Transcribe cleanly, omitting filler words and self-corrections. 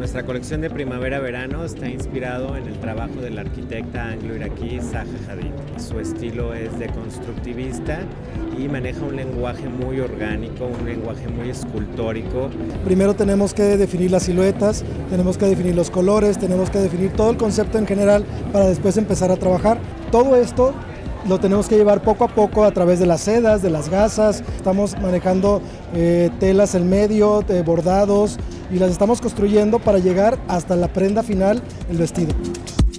Nuestra colección de primavera-verano está inspirado en el trabajo de la arquitecta anglo-iraquí Zaha Hadid. Su estilo es deconstructivista y maneja un lenguaje muy orgánico, un lenguaje muy escultórico. Primero tenemos que definir las siluetas, tenemos que definir los colores, tenemos que definir todo el concepto en general para después empezar a trabajar. Todo esto lo tenemos que llevar poco a poco a través de las sedas, de las gasas. Estamos manejando telas en medio, bordados, y las estamos construyendo para llegar hasta la prenda final, el vestido.